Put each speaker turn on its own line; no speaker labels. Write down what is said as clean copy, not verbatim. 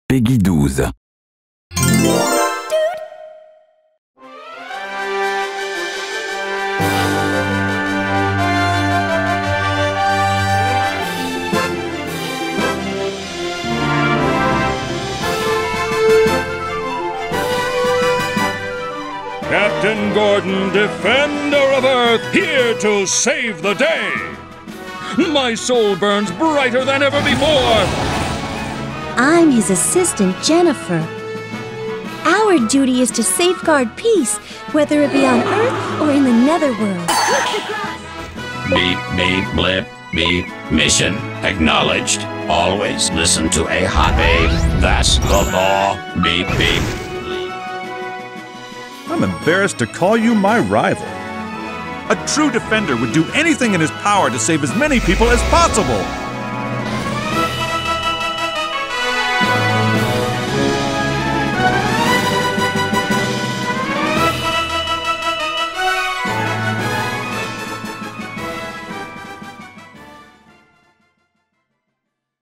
Peggy 12.
Captain Gordon, Defender of Earth, here to save the day! My soul burns brighter than ever before!
I'm his assistant, Jennifer. Our duty is to safeguard peace, whether it be on Earth or in the Netherworld.
Beep, beep, blip, beep. Mission acknowledged. Always listen to a hot babe. That's the law. Beep, beep.
I'm embarrassed to call you my rival. A true defender would do anything in his power to save as many people as possible.